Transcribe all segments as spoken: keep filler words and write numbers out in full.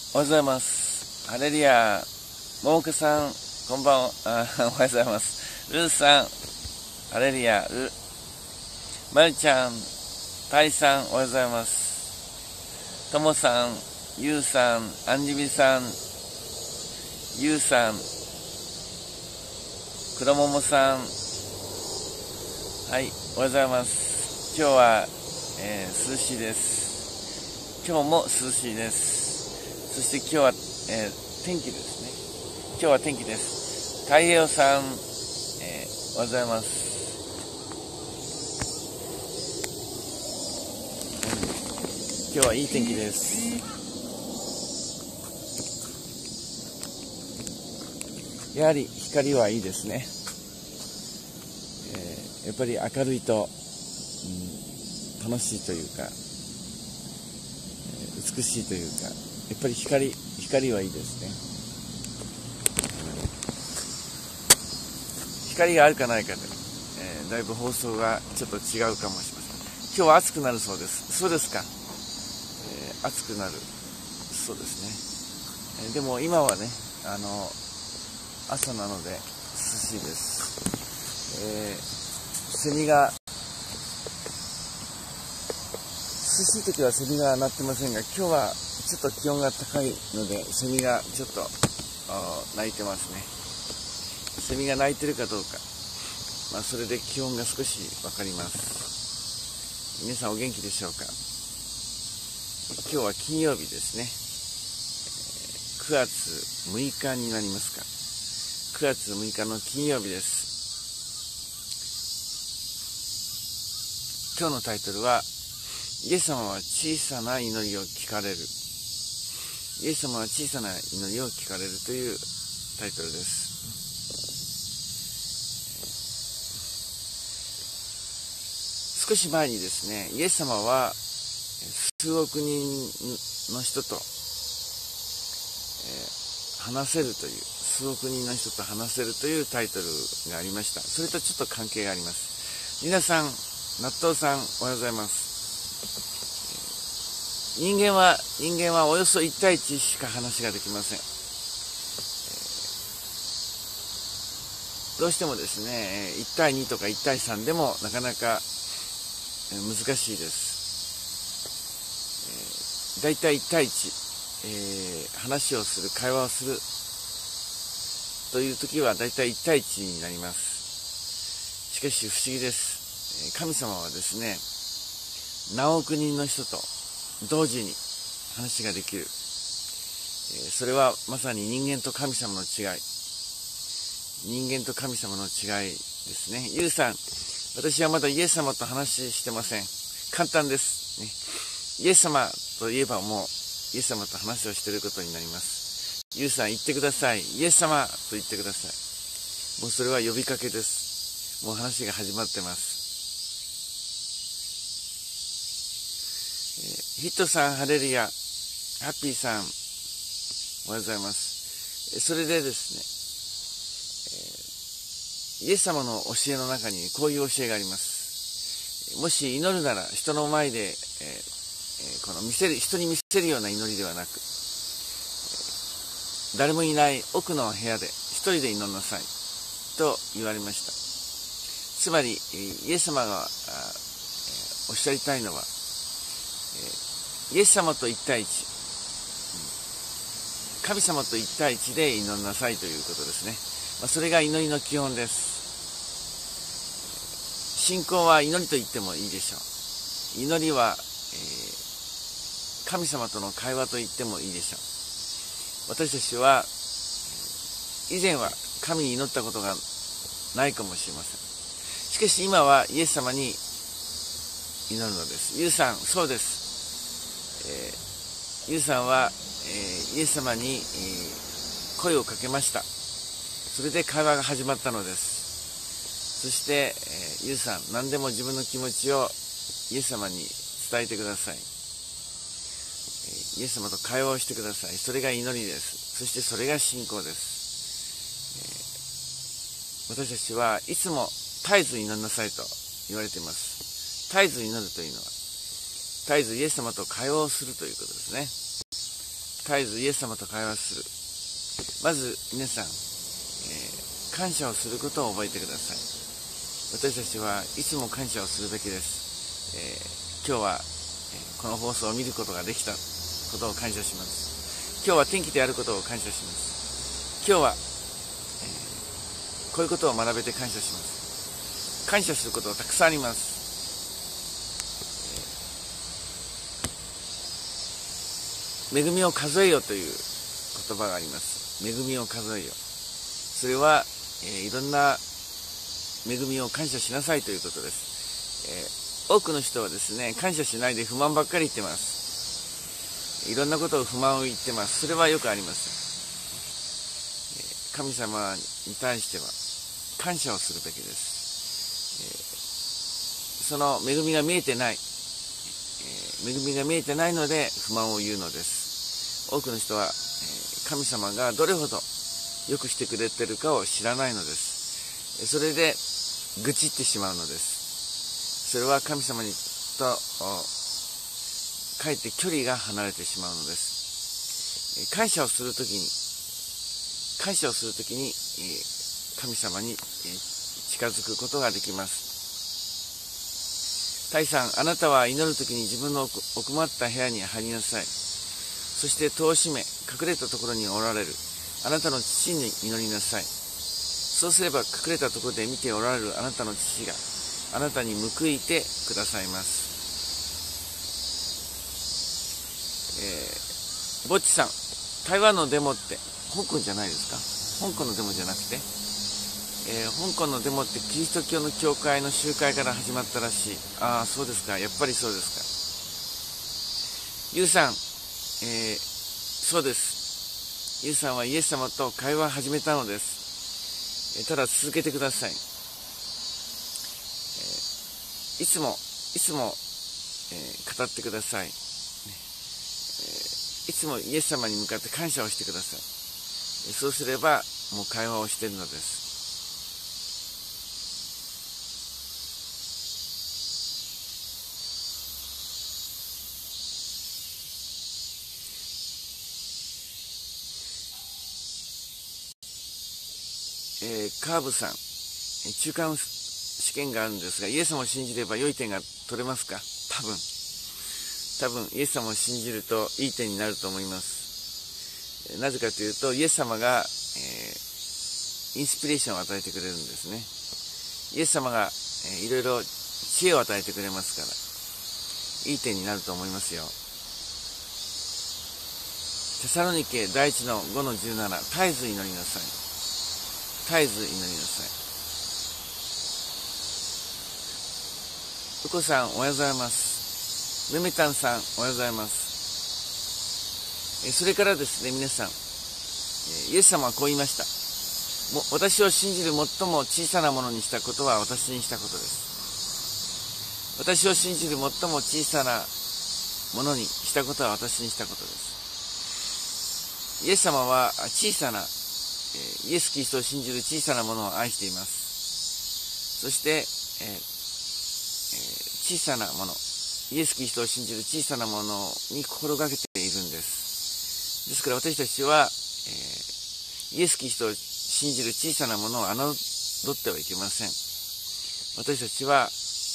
おはようございます。ハレルヤ。ももかさん、こんばんは。あおはようございます。ルーさん、ハレルヤ。ルまるちゃん、たいさん、おはようございます。ともさん、ゆうさん、あんじびさん、ゆうさん、くろももさん、はい、おはようございます。今日は、えー、涼しいです。今日も涼しいです。そして今日は、えー、天気ですね。今日は天気です。太平洋さん、えー、おはようございます。今日はいい天気です。やはり光はいいですね。えー、やっぱり明るいと、うん、楽しいというか、えー、美しいというか、やっぱり光、光はいいですね。光があるかないかで、えー、だいぶ放送がちょっと違うかもしれません。今日は暑くなるそうです。そうですか。えー、暑くなる。そうですね。えー、でも今はね、あの、朝なので涼しいです。えー、セミが、涼しい時はセミが鳴ってませんが、今日はちょっと気温が高いので、セミがちょっと鳴いてますね。セミが鳴いてるかどうか、まあ、それで気温が少し分かります。皆さんお元気でしょうか。今日は金曜日ですね。くがつむいかになりますか。くがつむいかの金曜日です。今日のタイトルは、イエス様は小さな祈りを聞かれる。イエス様は小さな祈りを聞かれるというタイトルです。少し前にですね、イエス様は数億人の人と、えー、話せるという、数億人の人と話せるというタイトルがありました。それとちょっと関係があります。皆さん、納豆さん、おはようございます。人間は、人間はおよそいちたいいちしか話ができません。どうしてもですね、いちたいにとかいちたいさんでもなかなか難しいです。だいたいいちたいいち、えー、話をする、会話をするという時はだいたいいちたいいちになります。しかし不思議です。神様はですね、何億人の人と同時に話ができる。それはまさに人間と神様の違い。人間と神様の違いですね。ユウさん、私はまだイエス様と話してません。簡単です、ね。イエス様といえばもうイエス様と話をしていることになります。ユウさん言ってください。イエス様と言ってください。もうそれは呼びかけです。もう話が始まってます。ヒットさん、ハレルヤ、ハッピーさん、おはようございます。それでですね、イエス様の教えの中にこういう教えがあります。もし祈るなら人の前で、えー、この見せる、人に見せるような祈りではなく、誰もいない奥の部屋で一人で祈りなさいと言われました。つまり、イエス様がおっしゃりたいのは、イエス様といちたいいち、神様といちたいいちで祈りなさいということですね。まあ、それが祈りの基本です。信仰は祈りと言ってもいいでしょう。祈りは、えー、神様との会話と言ってもいいでしょう。私たちは以前は神に祈ったことがないかもしれません。しかし今はイエス様に祈るのです。ユウさん、そうです。えー、ユウさんは、えー、イエス様に、えー、声をかけました。それで会話が始まったのです。そして、えー、ユウさん、何でも自分の気持ちをイエス様に伝えてください。えー、イエス様と会話をしてください。それが祈りです。そしてそれが信仰です。えー、私たちはいつも絶えず祈りなさいと言われています。絶えず祈るというのは、絶えずイエス様と会話をするということですね。 絶えずイエス様と会話する。まず皆さん、えー、感謝をすることを覚えてください。私たちはいつも感謝をするべきです。えー、今日は、えー、この放送を見ることができたことを感謝します。今日は天気であることを感謝します。今日は、えー、こういうことを学べて感謝します。感謝することはたくさんあります。恵みを数えよという言葉があります。恵みを数えよ。それは、えー、いろんな恵みを感謝しなさいということです。えー、多くの人はですね、感謝しないで不満ばっかり言ってます。いろんなことを不満を言ってます。それはよくありません。えー、神様に対しては感謝をするべきです。えー、その恵みが見えてない。恵みが見えてないので不満を言うのです。多くの人は神様がどれほどよくしてくれてるかを知らないのです。それで愚痴ってしまうのです。それは神様にとかえって距離が離れてしまうのです。感謝をするときに感謝をするときに神様に近づくことができます。タイさん、あなたは祈るときに自分の奥まった部屋に入りなさい。そして戸を閉め、隠れたところにおられるあなたの父に祈りなさい。そうすれば隠れたところで見ておられるあなたの父があなたに報いてくださいます。えー、ぼっちさん、台湾のデモって香港じゃないですか？香港のデモじゃなくて、えー、香港のデモってキリスト教の教会の集会から始まったらしい。ああ、そうですか。やっぱりそうですか。ゆうさん、えー、そうです。ゆうさんはイエス様と会話を始めたのです。えー、ただ続けてください。えー、いつも、いつも、えー、語ってください、ねえー。いつもイエス様に向かって感謝をしてください。えー、そうすれば、もう会話をしているのです。えー、カーブさん、中間試験があるんですが、イエス様を信じれば良い点が取れますか？多分。多分、イエス様を信じるといい点になると思います。なぜかというと、イエス様が、えー、インスピレーションを与えてくれるんですね。イエス様が、えー、いろいろ知恵を与えてくれますから、いい点になると思いますよ。テサロニケ第一のごのじゅうなな、絶えず祈りなさい。絶えず祈りなさい。うこさん、おはようございます。めめたんさん、おはようございます。えそれからですね、皆さん、イエス様はこう言いました。も私を信じる最も小さなものにしたことは私にしたことです。私を信じる最も小さなものにしたことは私にしたことです。イエス様は小さなイエス・キリストを信じる小さなものを愛しています。そして、えーえー、小さなもの、イエス・キリストを信じる小さなものに心がけているんです。ですから私たちは、えー、イエス・キリストを信じる小さなものを侮ってはいけません。私たちは、え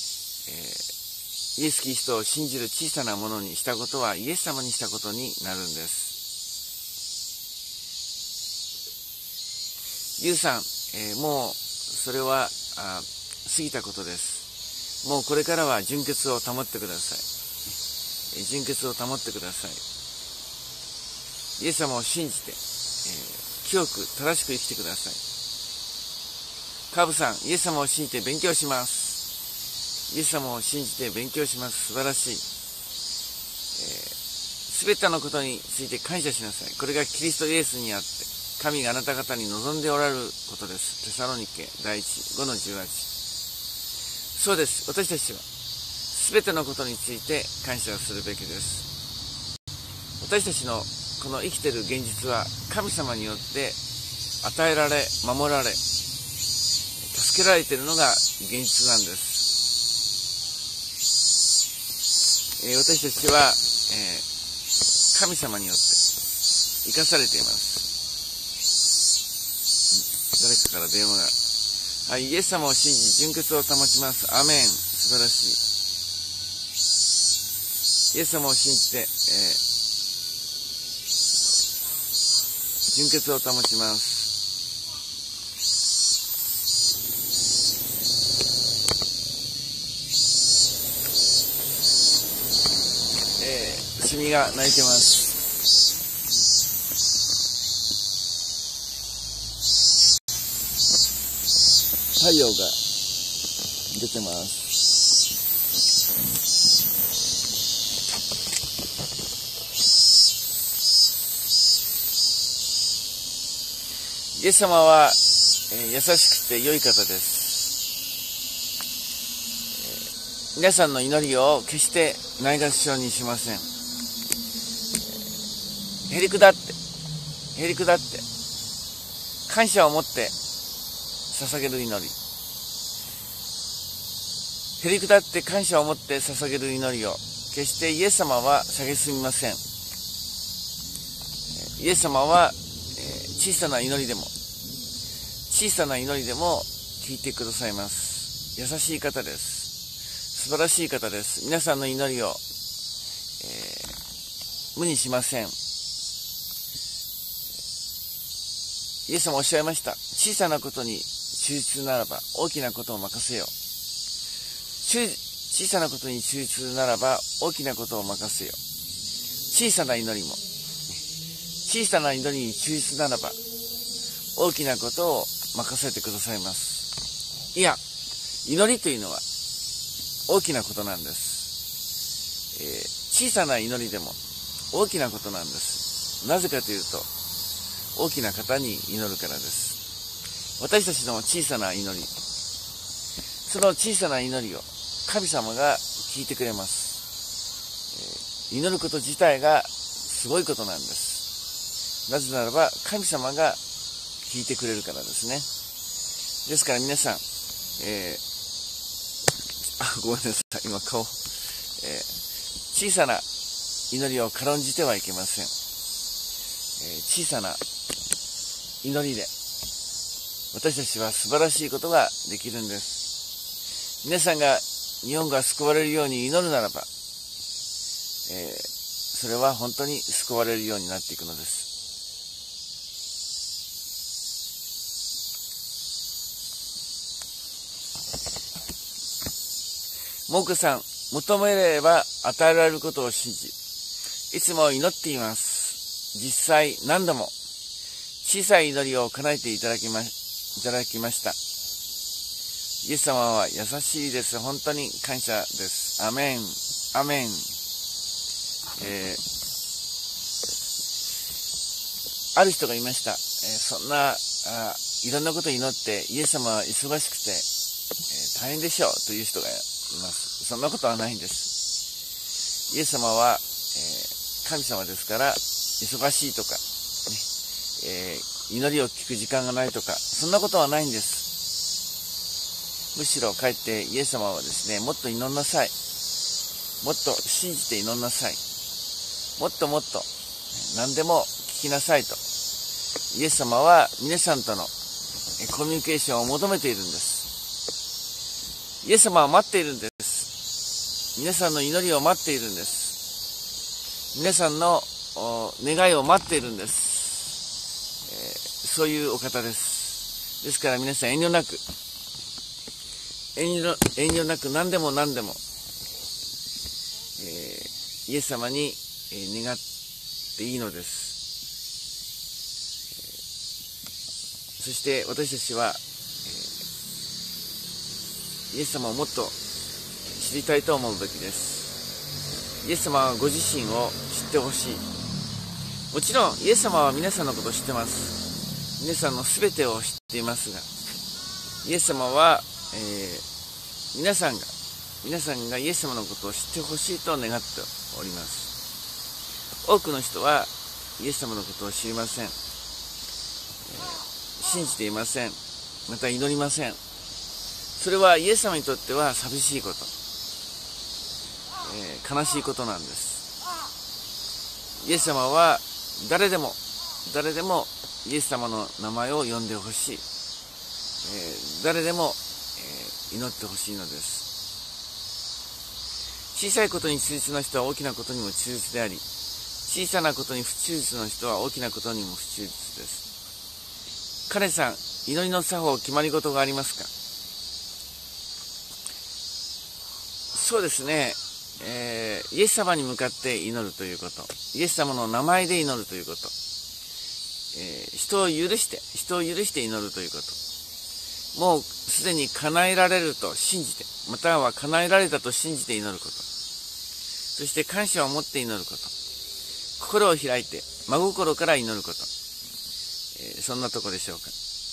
ー、イエス・キリストを信じる小さなものにしたことはイエス様にしたことになるんです。ゆうさん、えー、もうそれはあ過ぎたことです。もうこれからは純潔を保ってください。えー、純潔を保ってください。イエス様を信じて、えー、清く正しく生きてください。カーブさん、イエス様を信じて勉強します。イエス様を信じて勉強します。素晴らしい。すべてのことについて感謝しなさい。これがキリストイエスにあって、神があなた方に望んでおられることです。テサロニケ第一ごのじゅうはち。そうです。私たちはすべてのことについて感謝をするべきです。私たちのこの生きている現実は神様によって与えられ、守られ、助けられているのが現実なんです。えー、私たちは、えー、神様によって生かされています。誰かから電話が。はい、イエス様を信じ、純潔を保ちます。アメン。素晴らしい。イエス様を信じて、えー、純潔を保ちます。えー、セミが鳴いてます。太陽が出てます。イエス様は、えー、優しくて良い方です。えー、皆さんの祈りを決してないがしろにしません。へりくだって、へりくだって、感謝を持って捧げる祈り。へりくだって感謝を持って捧げる祈りを決してイエス様は蔑みません。イエス様は、えー、小さな祈りでも小さな祈りでも聞いてくださいます。優しい方です。素晴らしい方です。皆さんの祈りを、えー、無にしません。イエス様おっしゃいました。小さなことに忠実ならば大きなことを任せよ。小さなことに忠実ならば大きなことを任せよ。小さな祈りも小さな祈りに忠実ならば大きなことを任せてくださいます。いや、祈りというのは大きなことなんです。えー、小さな祈りでも大きなことなんです。なぜかというと、大きな方に祈るからです。私たちの小さな祈り、その小さな祈りを神様が聞いてくれます。えー、祈ること自体がすごいことなんです。なぜならば神様が聞いてくれるからですね。ですから皆さん、えー、あ、ごめんなさい、今顔、えー、小さな祈りを軽んじてはいけません。えー、小さな祈りで私たちは素晴らしいことができるんです。皆さんが日本が救われるように祈るならば、えー、それは本当に救われるようになっていくのです。モークさん、求めれば与えられることを信じ、いつも祈っています。実際何度も小さい祈りを叶えていただきま、いただきました。イエス様は優しいです。本当に感謝です。アメン。アメン。えー、ある人がいました。えー、そんなあ、いろんなことを祈ってイエス様は忙しくて、えー、大変でしょうという人がいます。そんなことはないんです。イエス様は、えー、神様ですから忙しいとか、ねえー、祈りを聞く時間がないとか、そんなことはないんです。むしろかえってイエス様はですね、もっと祈んなさい。もっと信じて祈んなさい。もっともっと何でも聞きなさいと。イエス様は皆さんとのコミュニケーションを求めているんです。イエス様は待っているんです。皆さんの祈りを待っているんです。皆さんの願いを待っているんです。えー、そういうお方です。ですから皆さん遠慮なく、遠慮、遠慮なく何でも何でも、えー、イエス様に、えー、願っていいのです。えー、そして私たちは、えー、イエス様をもっと知りたいと思うべきです。イエス様はご自身を知ってほしい。もちろんイエス様は皆さんのことを知ってます。皆さんのすべてを知っていますが、イエス様はえー、皆さんが皆さんがイエス様のことを知ってほしいと願っております。多くの人はイエス様のことを知りません。えー、信じていません。また祈りません。それはイエス様にとっては寂しいこと、えー、悲しいことなんです。イエス様は誰でも誰でもイエス様の名前を呼んでほしい、えー、誰でも、えー、祈ってほしいのです。小さいことに忠実な人は大きなことにも忠実であり、小さなことに不忠実な人は大きなことにも不忠実です。彼さん、祈りの作法、決まり事がありますか？そうですね、えー、イエス様に向かって祈るということ、イエス様の名前で祈るということ、えー、人を許して人を許して祈るということ、もうすでに叶えられると信じて、または叶えられたと信じて祈ること、そして感謝を持って祈ること、心を開いて真心から祈ること、えー、そんなとこでしょうか。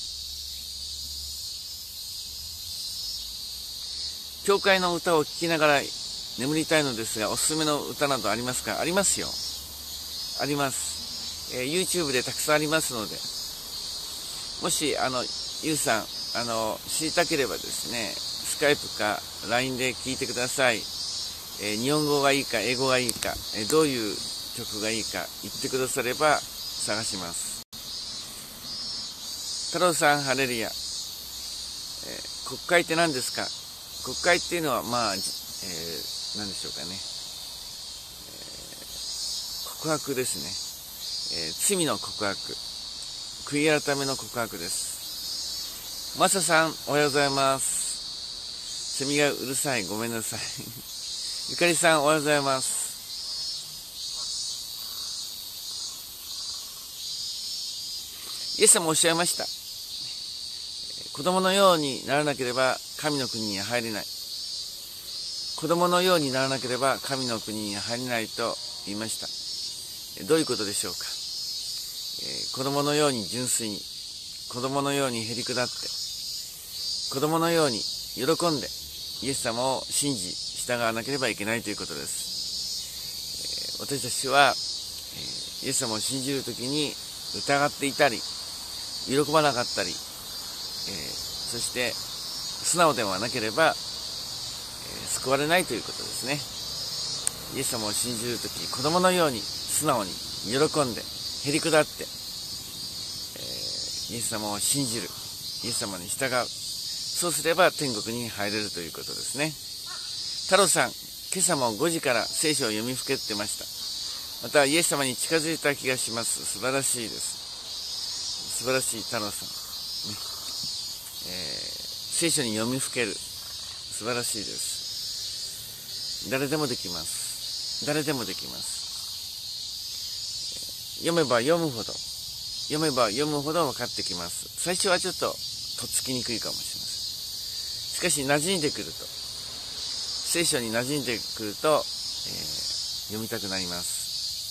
教会の歌を聴きながら眠りたいのですが、おすすめの歌などありますか？ありますよ。あります。えー、YouTube でたくさんありますので、もし、あの、ゆうさん、あの、知りたければですね、スカイプか ライン で聞いてください。えー、日本語がいいか、英語がいいか、えー、どういう曲がいいか言ってくだされば探します。太郎さん、ハレルヤ。えー、国会って何ですか？国会っていうのは、まあ、えー、何でしょうかね、えー、告白ですね、えー、罪の告白、悔い改めの告白です。マサさん、おはようございます。セミがうるさい、ごめんなさい。ゆかりさん、おはようございます。イエス様おっしゃいました。子供のようにならなければ神の国に入れない。子供のようにならなければ神の国に入れないと言いました。どういうことでしょうか。えー、子供のように純粋に、子供のようにへりくだって、子供のように喜んでイエス様を信じ従わなければいけないということです。えー、私たちは、えー、イエス様を信じるときに疑っていたり、喜ばなかったり、えー、そして素直ではなければ、えー、救われないということですね。イエス様を信じるとき、子供のように素直に喜んでへりくだって、えー、イエス様を信じる、イエス様に従う、そうすれば天国に入れるということですね。太郎さん、今朝もごじから聖書を読みふけってました。またイエス様に近づいた気がします。素晴らしいです。素晴らしい太郎さん、ね、えー、聖書に読みふける、素晴らしいです。誰でもできます。誰でもできます。読めば読むほど読めば読むほど分かってきます。最初はちょっととっつきにくいかもしれません。しかし馴染んでくると、聖書に馴染んでくると、えー、読みたくなります。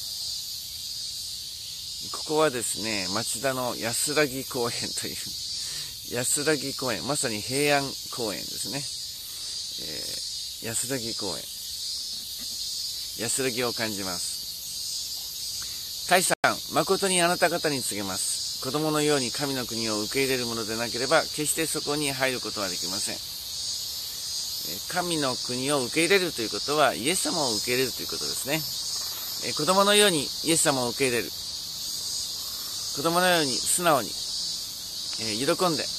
ここはですね、町田の安らぎ公園という安らぎ公園、まさに平安公園ですね、えー、安らぎ公園、安らぎを感じます。大さん、誠にあなた方に告げます。子供のように神の国を受け入れるものでなければ決してそこに入ることはできません。神の国を受け入れるということはイエス様を受け入れるということですね。子供のようにイエス様を受け入れる、子供のように素直に、えー、喜んで、えーえ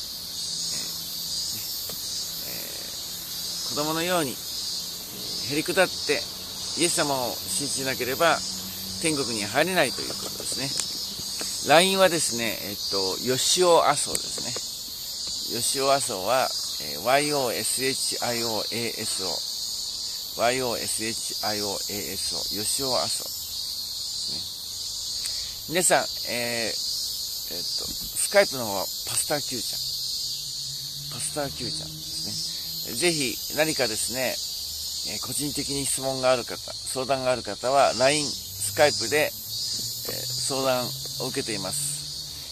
ー、子供のようにへりくだってイエス様を信じなければ天国に入れないということですね。 ライン はですね、えっと吉尾麻生ですね。吉尾麻生は、えー、ワイオーエスエイチアイオーエーエスオー ワイオーエスエイチアイオーエーエスオー 吉尾麻生ですね。皆さん、えーえっと、スカイプの方はパスター Q ちゃん、パスター Q ちゃんですね。ぜひ何かですね、えー、個人的に質問がある方、相談がある方は ライン、スカイプで、えー、相談を受けています。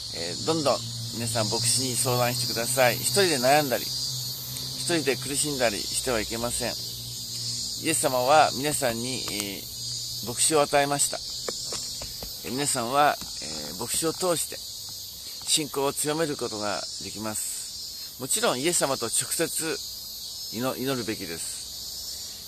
えー、どんどん皆さん牧師に相談してください。一人で悩んだり、一人で苦しんだりしてはいけません。イエス様は皆さんに、えー、牧師を与えました。えー、皆さんは、えー、牧師を通して信仰を強めることができます。もちろんイエス様と直接祈るべきです。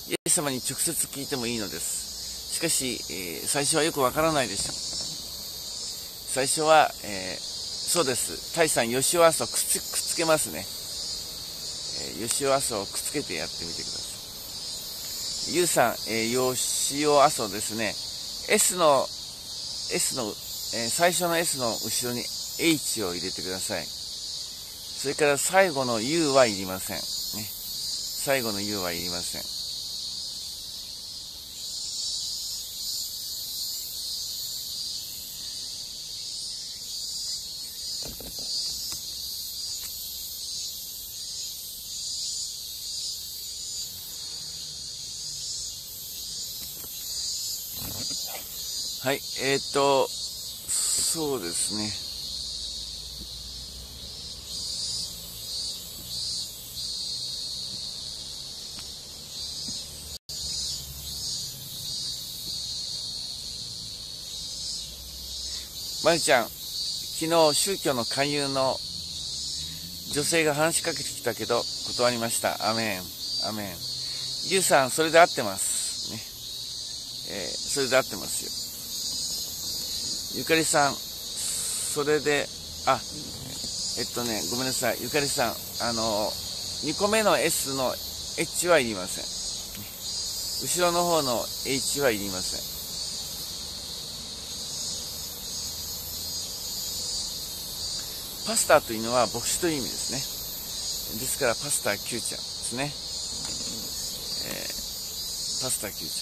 イエス様に直接聞いてもいいのです。しかし、えー、最初はよくわからないでしょう。 最初は、えー、そうです。タイさん、吉尾阿蘇くっつ、くっつけますね。えー、吉尾阿蘇をくっつけてやってみてください。ゆうさん、えー、吉尾阿蘇ですね。S の、S の、えー、最初の S の後ろに H を入れてください。それから最後の U はいりません。ね。最後の U はいりません。はい、えー、っと、そうですね。まゆちゃん、昨日宗教の勧誘の女性が話しかけてきたけど断りました。アメン、アメン。ゆうさん、それで合ってますね。えー、それで合ってますよ。ゆかりさん、それで、あ、えっとね、ごめんなさい。ゆかりさん、あの、にこめの S の H はいりません。後ろの方の H はいりません。パスターというのは牧師という意味ですね。ですから、パスター Q ちゃんですね。えー、パスター Q ち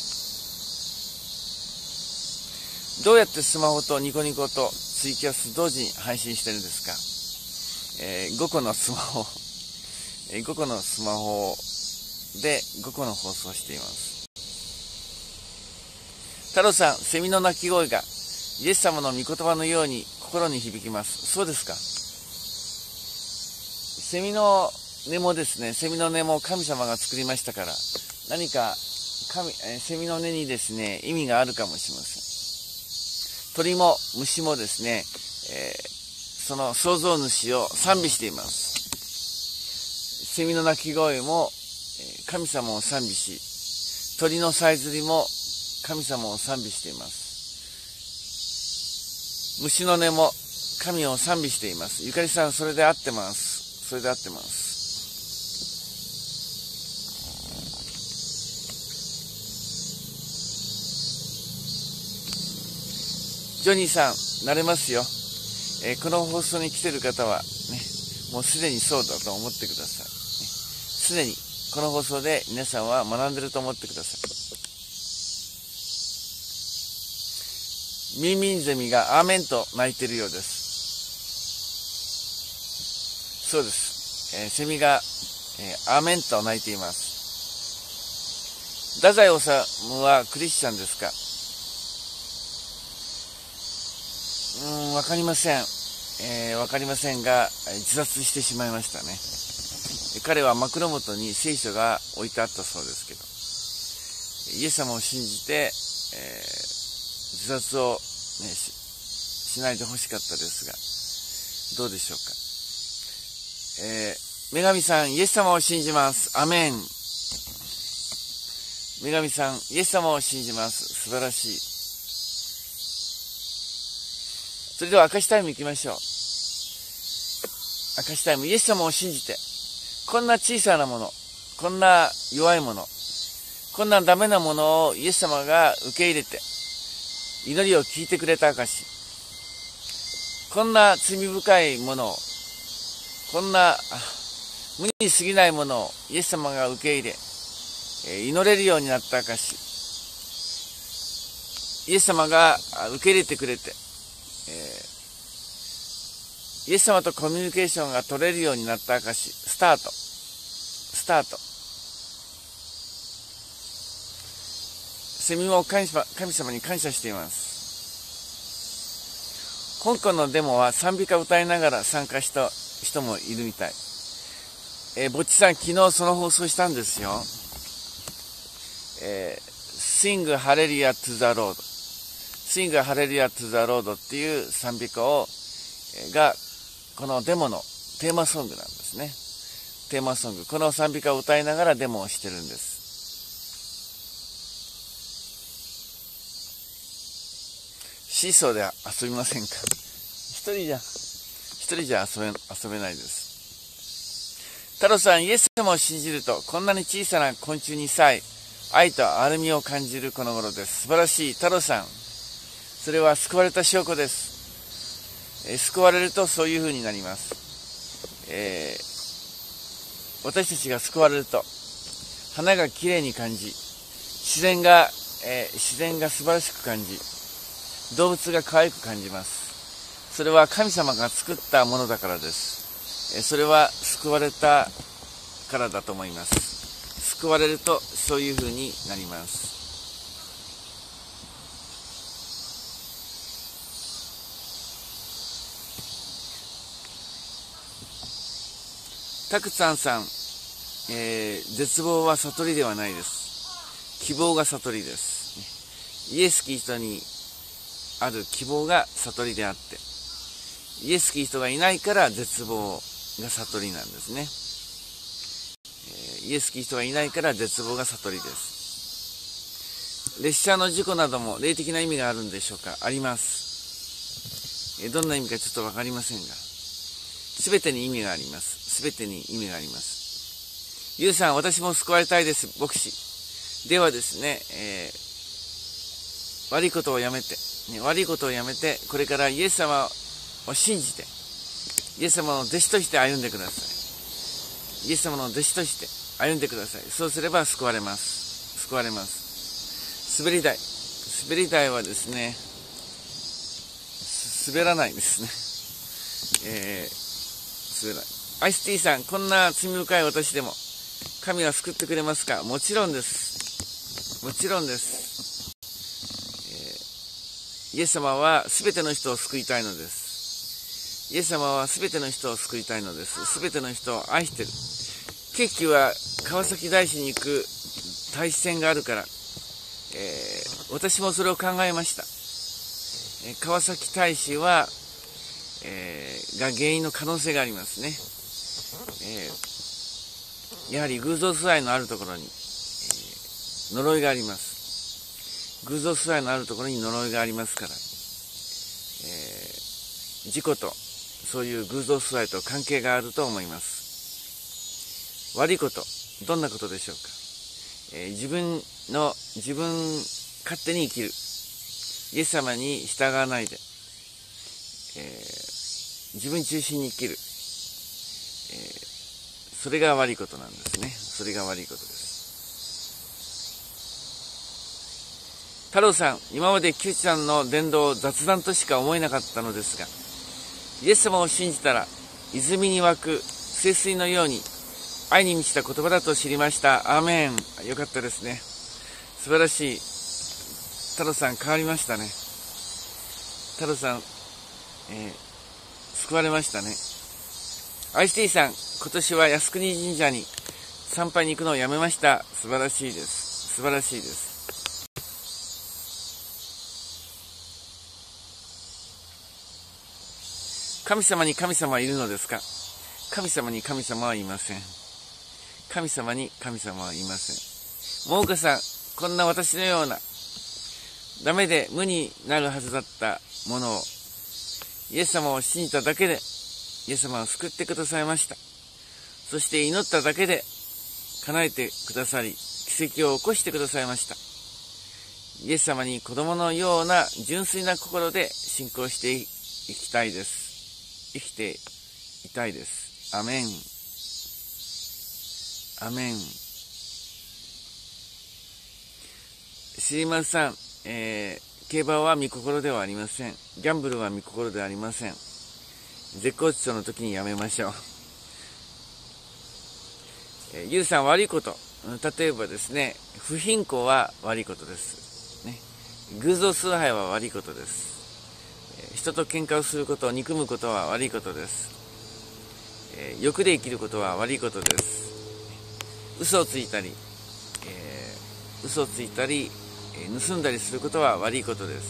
ゃん。どうやってスマホとニコニコとツイキャス同時に配信してるんですか？えー、ごこのスマホ、えー、ごこのスマホでごこの放送しています。太郎さん、セミの鳴き声がイエス様の御言葉のように心に響きます。そうですか？セミの音もですね、セミの音も神様が作りましたから、何か神、えー、セミの音にですね、意味があるかもしれません。鳥も虫もですね、えー、その創造主を賛美しています。セミの鳴き声も神様を賛美し、鳥のさえずりも神様を賛美しています。虫の音も神を賛美しています。ゆかりさん、それで合ってます。それで合ってます。ジョニーさん、慣れますよ。えー、この放送に来てる方はね、もうすでにそうだと思ってください。すでにこの放送で皆さんは学んでると思ってください。ミンミンゼミがアーメンと鳴いているようです。そうです。えー、セミが、えー、アーメンと鳴いています。太宰治はクリスチャンですか？うーん、わかりません。えー、わかりませんが、自殺してしまいましたね。彼は枕元に聖書が置いてあったそうですけど、イエス様を信じて、えー、自殺を、ね、し, しないでほしかったですが、どうでしょうか。えー、女神さん、イエス様を信じます。アメン。女神さん、イエス様を信じます。素晴らしい。それでは明かしタイム行きましょう。明かしタイム、イエス様を信じて、こんな小さなもの、こんな弱いもの、こんなダメなものをイエス様が受け入れて、祈りを聞いてくれた証。こんな罪深いものを、こんな無に過ぎないものをイエス様が受け入れ、祈れるようになった証。イエス様が受け入れてくれて、えー、イエス様とコミュニケーションが取れるようになった証。スタート。スタート。セミも神様、神様に感謝しています。香港のデモは賛美歌を歌いながら参加した人もいるみたい。えー、ぼっちさん、昨日その放送したんですよ。えー、Sing Hallelujah to the Lord。Sing Hallelujah to the Lord っていう賛美歌を、えー、が、このデモのテーマソングなんですね。テーマソング。この賛美歌を歌いながらデモをしてるんです。シーソーで遊びませんか？ 人じゃ、一人じゃ遊べ、遊べないです。太郎さん、イエス様を信じると、こんなに小さな昆虫にさえ、愛とアルミを感じるこの頃です。素晴らしい。太郎さん、それは救われた証拠です。えー、救われるとそういう風になります。えー、私たちが救われると、花がきれいに感じ、自然が、えー、自然が素晴らしく感じ、動物が可愛く感じます。それは神様が作ったものだからです。えー、それは救われたからだと思います。救われるとそういう風になります。たくさんさん、えー、絶望は悟りではないです。希望が悟りです。イエス・キリストにある希望が悟りであって、イエス・キリストがいないから絶望が悟りなんですね。イエス・キリストがいないから絶望が悟りです。列車の事故なども霊的な意味があるんでしょうか？あります。どんな意味かちょっと分かりませんが、すべてに意味があります。すべてに意味があります。ゆうさん、私も救われたいです、牧師。ではですね、えー、悪いことをやめて、ね、悪いことをやめて、これからイエス様を信じて、イエス様の弟子として歩んでください。イエス様の弟子として歩んでください。そうすれば救われます。救われます。滑り台。滑り台はですね、滑らないですね。えー、滑らない。アイスティーさん、こんな罪深い私でも、神は救ってくれますか？もちろんです。もちろんです。えー、イエス様は全ての人を救いたいのです。イエス様は全ての人を救いたいのです。全ての人を愛してる。ケーキは川崎大師に行く大使船があるから、えー、私もそれを考えました。えー、川崎大使は、えー、が原因の可能性がありますね。えー、やはり偶像崇拝のあるところに、えー、呪いがあります。偶像崇拝のあるところに呪いがありますから、えー、事故とそういう偶像崇拝と関係があると思います。悪いこと、どんなことでしょうか。えー、自分の自分勝手に生きる、イエス様に従わないで、えー、自分中心に生きる、えーそれが悪いことなんですね。それが悪いことです。太郎さん、今までキュウチさんの伝道を雑談としか思えなかったのですが、イエス様を信じたら泉に湧く清水のように愛に満ちた言葉だと知りました。アーメン。よかったですね。素晴らしい。太郎さん、変わりましたね。太郎さん、えー、救われましたね。アイスティーさん、今年は靖国神社に参拝に行くのをやめました。素晴らしいです。素晴らしいです。神様に神様はいるのですか？神様に神様はいません。神様に神様はいません。もうかさん、こんな私のようなダメで無になるはずだったものをイエス様を信じただけでイエス様を救ってくださいました。そして祈っただけで叶えてくださり、奇跡を起こしてくださいました。イエス様に子供のような純粋な心で信仰していきたいです。生きていたいです。アメン。アメン。シリマルさん、えー、競馬は御心ではありません。ギャンブルは御心ではありません。絶好調の時にやめましょう。えー、ゆうさん、悪いこと。例えばですね、不貧困は悪いことです。ね、偶像崇拝は悪いことです。えー、人と喧嘩をすること、憎むことは悪いことです。えー、欲で生きることは悪いことです。嘘をついたり、えー、嘘をついたり、えー、盗んだりすることは悪いことです。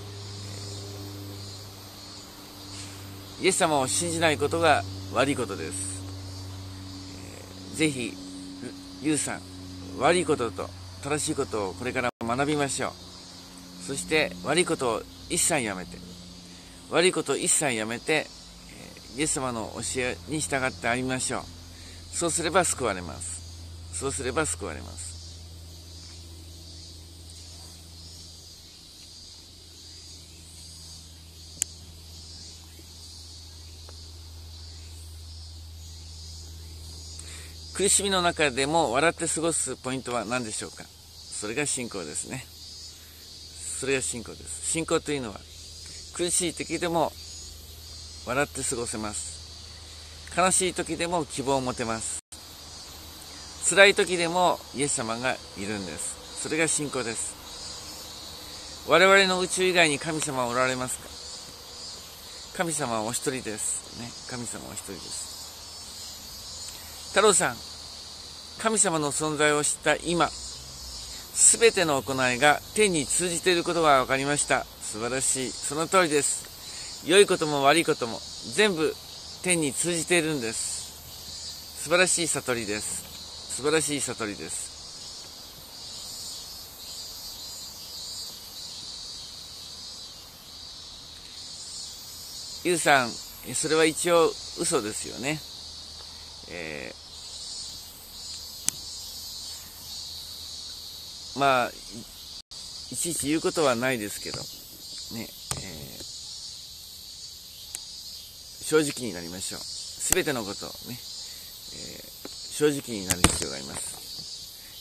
イエス様を信じないことが悪いことです。えー、ぜひユウさん、悪いことと正しいことをこれから学びましょう。そして悪いことを一切やめて悪いことを一切やめて、イエス様の教えに従って歩みましょう。そうすれば救われます。そうすれば救われます。苦しみの中でも笑って過ごすポイントは何でしょうか。それが信仰ですね。それが信仰です。信仰というのは苦しい時でも笑って過ごせます。悲しい時でも希望を持てます。辛い時でもイエス様がいるんです。それが信仰です。我々の宇宙以外に神様はおられますか。神様はお一人ですね。神様はお一人です。太郎さん、神様の存在を知った今、すべての行いが天に通じていることが分かりました。素晴らしい。その通りです。良いことも悪いことも全部天に通じているんです。素晴らしい悟りです。素晴らしい悟りです。ゆうさん、それは一応嘘ですよね。えーまあ、いちいち言うことはないですけど、ね、えー、正直になりましょう。すべてのことをね、えー、正直になる必要があります。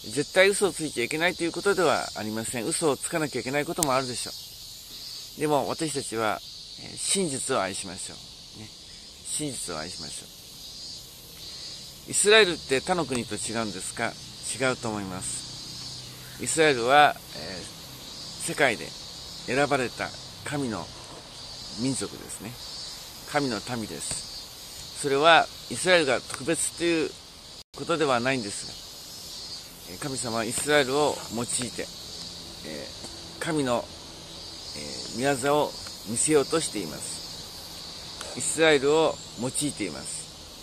絶対嘘をついちゃいけないということではありません。嘘をつかなきゃいけないこともあるでしょう。でも私たちは、えー、真実を愛しましょう、ね。真実を愛しましょう。イスラエルって他の国と違うんですか。違うと思います。イスラエルは、えー、世界で選ばれた神の民族ですね。神の民です。それはイスラエルが特別ということではないんですが、神様はイスラエルを用いて、えー、神の、えー、御業を見せようとしています。イスラエルを用いています。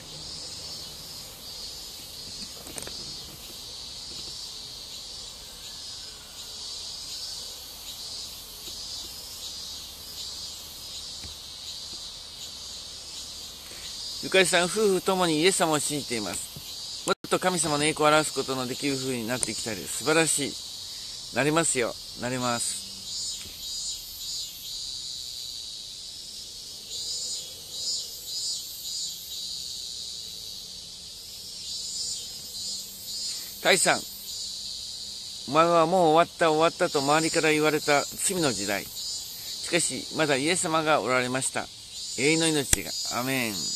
ゆかりさん、夫婦ともにイエス様を信じています。もっと神様の栄光を表すことのできる夫婦になっていきたいです。素晴らしい。なれますよ。なれます。タイさん、お前はもう終わった終わったと周りから言われた罪の時代。しかし、まだイエス様がおられました。永遠の命が。アメン。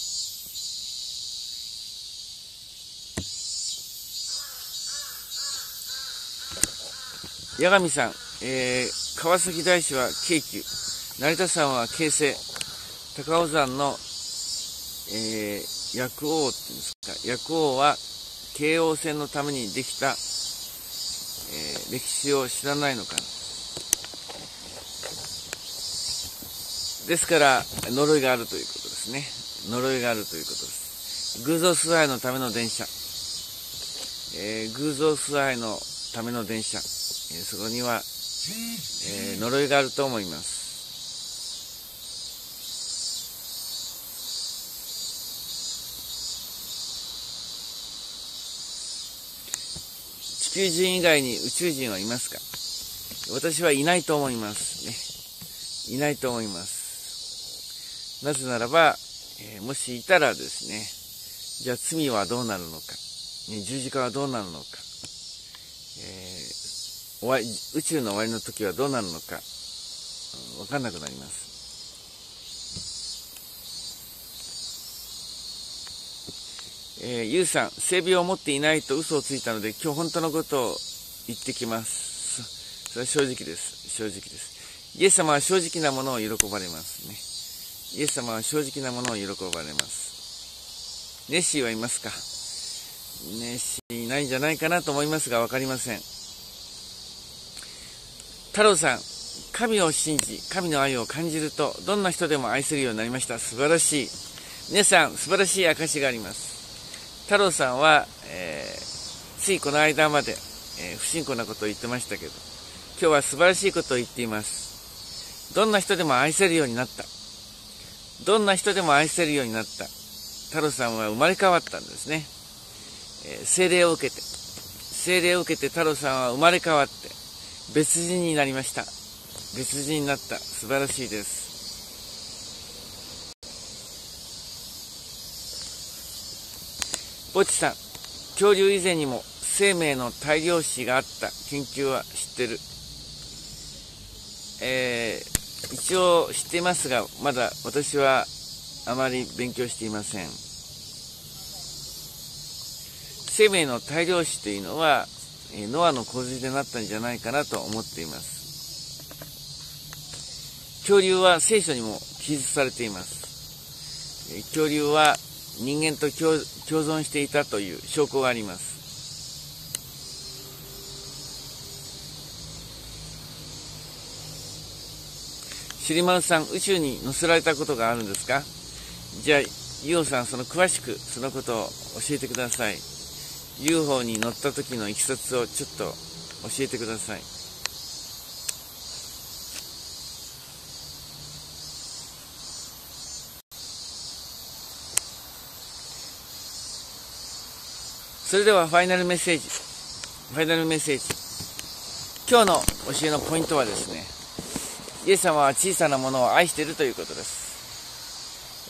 八神さん、えー、川崎大師は京急、成田山は京成、高尾山の、えー、薬王っていうんですか、薬王は京王線のためにできた、えー、歴史を知らないのかな。ですから呪いがあるということですね。呪いがあるということです。偶像崇拝のための電車、えー、偶像崇拝のための電車、そこには、えー、呪いがあると思います。地球人以外に宇宙人はいますか。私はいないと思いますね。いないと思います。なぜならば、えー、もしいたらですね、じゃあ罪はどうなるのか、ね、十字架はどうなるのか、えー終わり宇宙の終わりの時はどうなるのか分かんなくなります。えー、ゆうさん、性病を持っていないと嘘をついたので今日本当のことを言ってきます。それは正直です。正直です。イエス様は正直なものを喜ばれますね。イエス様は正直なものを喜ばれます。ネッシーはいますか。ネッシーいないんじゃないかなと思いますが分かりません。太郎さん、神を信じ、神の愛を感じると、どんな人でも愛せるようになりました。素晴らしい。皆さん、素晴らしい証があります。太郎さんは、えー、ついこの間まで、えー、不信仰なことを言ってましたけど、今日は素晴らしいことを言っています。どんな人でも愛せるようになった。 どんな人でも愛せるようになった。太郎さんは生まれ変わったんですね。えー、聖霊を受けて、聖霊を受けて太郎さんは生まれ変わって、別人になりました。別人になった。素晴らしいです。ぼちさん、恐竜以前にも生命の大量死があった研究は知ってる。えー、一応知っていますが、まだ私はあまり勉強していません。生命の大量死というのは、ノアの洪水でなったんじゃないかなと思っています。恐竜は聖書にも記述されています。恐竜は人間と 共, 共存していたという証拠があります。シリマルさん、宇宙に乗せられたことがあるんですか？じゃあ、ユオさん、その詳しくそのことを教えてください。ユーフォー に乗った時のいきさつをちょっと教えてください。それではファイナルメッセージ。ファイナルメッセージ。今日の教えのポイントはですね、イエス様は小さなものを愛しているということです。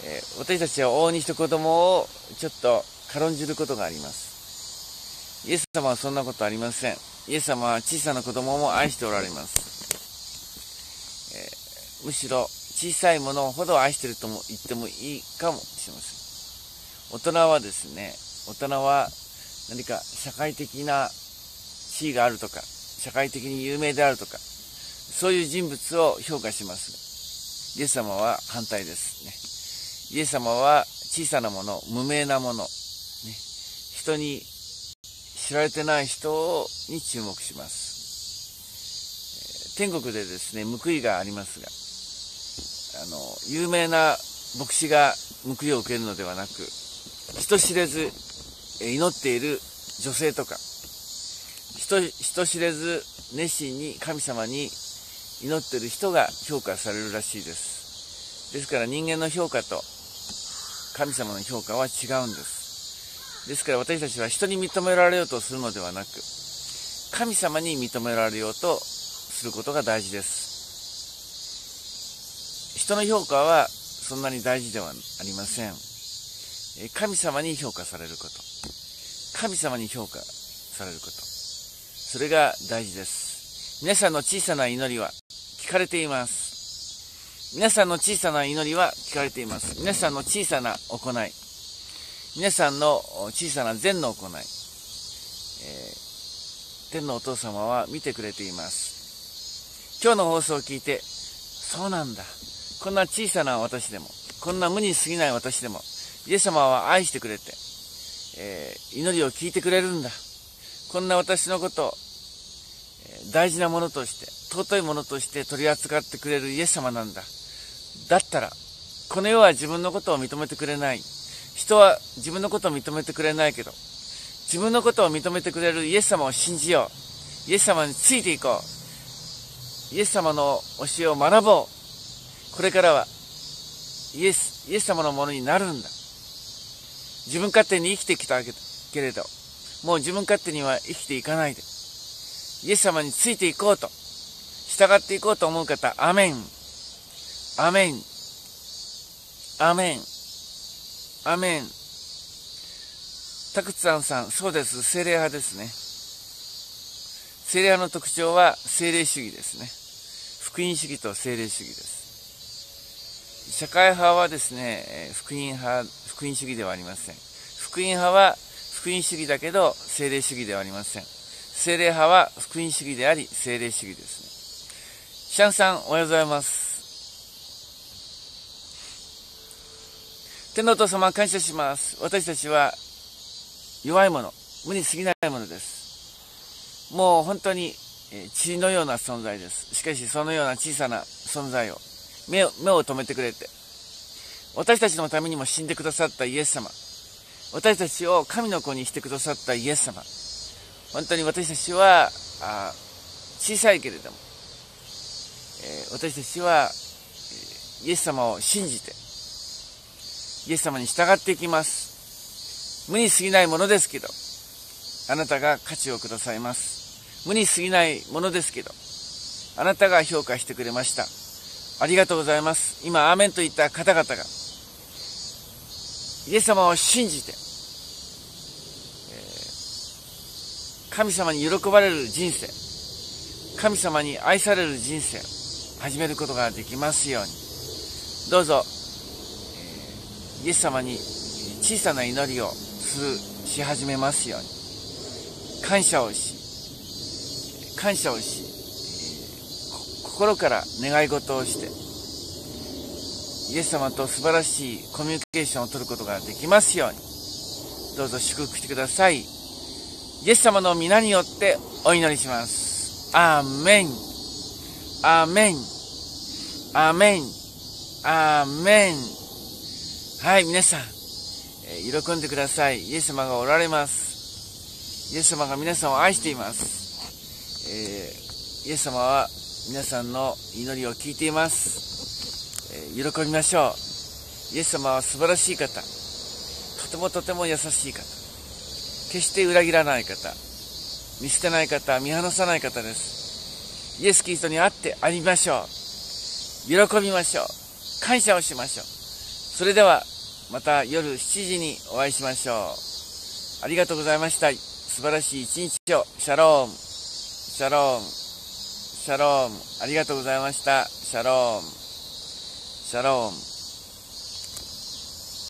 えー、私たちは往々にして子供をちょっと軽んじることがあります。イエス様はそんなことありません。イエス様は小さな子供も愛しておられます。えー、むしろ小さいものほど愛しているとも言ってもいいかもしれません。大人はですね、大人は何か社会的な地位があるとか、社会的に有名であるとか、そういう人物を評価しますが、イエス様は反対ですね。イエス様は小さなもの、無名なもの、ね、人に知られてない人に注目します。天国でですね、報いがありますが、あの有名な牧師が報いを受けるのではなく、人知れず祈っている女性とか、人、人知れず熱心に神様に祈っている人が評価されるらしいです。ですから人間の評価と神様の評価は違うんです。ですから私たちは人に認められようとするのではなく、神様に認められようとすることが大事です。人の評価はそんなに大事ではありません。神様に評価されること。神様に評価されること。それが大事です。皆さんの小さな祈りは聞かれています。皆さんの小さな祈りは聞かれています。皆さんの小さな行い。皆さんの小さな善の行い。えー、天のお父様は見てくれています。今日の放送を聞いて、そうなんだ。こんな小さな私でも、こんな無に過ぎない私でも、イエス様は愛してくれて、えー、祈りを聞いてくれるんだ。こんな私のことを、えー、大事なものとして、尊いものとして取り扱ってくれるイエス様なんだ。だったら、この世は自分のことを認めてくれない。人は自分のことを認めてくれないけど、自分のことを認めてくれるイエス様を信じよう。イエス様についていこう。イエス様の教えを学ぼう。これからは、イエス、イエス様のものになるんだ。自分勝手に生きてきたけれど、もう自分勝手には生きていかないで、イエス様についていこうと、従っていこうと思う方、アメン。アメン。アメン。アメン。タクツアンさん、そうです。聖霊派ですね。聖霊派の特徴は聖霊主義ですね。福音主義と聖霊主義です。社会派はですね、福音派、福音主義ではありません。福音派は福音主義だけど聖霊主義ではありません。聖霊派は福音主義であり聖霊主義ですね。シャンさん、おはようございます。天のお父様、感謝します。私たちは弱いもの、無に過ぎないものです。もう本当に塵のような存在です。しかしそのような小さな存在を目を、目を留めてくれて、私たちのためにも死んでくださったイエス様、私たちを神の子にしてくださったイエス様、本当に私たちはあ小さいけれども、えー、私たちはイエス様を信じてイエス様に従っていきます。無に過ぎないものですけど、あなたが価値をくださいます。無に過ぎないものですけど、あなたが評価してくれました。ありがとうございます。今、アーメンと言った方々が、イエス様を信じて、神様に喜ばれる人生、神様に愛される人生を始めることができますように、どうぞ、イエス様に小さな祈りをするし始めますように、感謝をし感謝をし心から願い事をして、イエス様と素晴らしいコミュニケーションを取ることができますように、どうぞ祝福してください。イエス様の皆によってお祈りします。アーメン、アーメン、アーメン、アーメン。はい、皆さん、えー、喜んでください。イエス様がおられます。イエス様が皆さんを愛しています。えー、イエス様は皆さんの祈りを聞いています。えー、喜びましょう。イエス様は素晴らしい方、とてもとても優しい方、決して裏切らない方、見捨てない方、見放さない方です。イエス・キリストに会ってありましょう。喜びましょう。感謝をしましょう。それではまた夜しちじにお会いしましょう。ありがとうございました。素晴らしい一日を。シャローム、シャローム、シャローム。ありがとうございました。シャローム、シャローム。